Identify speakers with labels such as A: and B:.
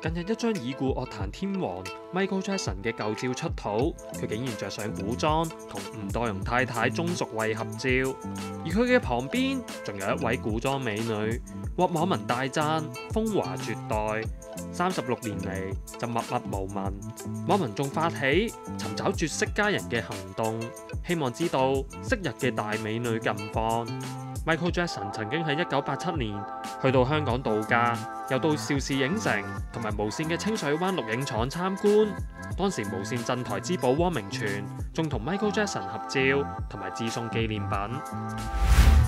A: 近日一張已故樂壇天王 Michael Jackson 嘅舊照出土，佢竟然着上古裝同吳岱融太太鍾淑慧合照，而佢嘅旁邊仲有一位古裝美女，獲網民大讚風華絕代。36年嚟就默默無聞，網民仲發起尋找絕色佳人嘅行動，希望知道昔日嘅大美女近況。Michael Jackson 曾經喺1987年去到香港度假，又到邵氏影城同埋無線嘅清水灣錄影廠參觀。當時無線鎮台之寶汪明荃仲同 Michael Jackson 合照同埋致送紀念品。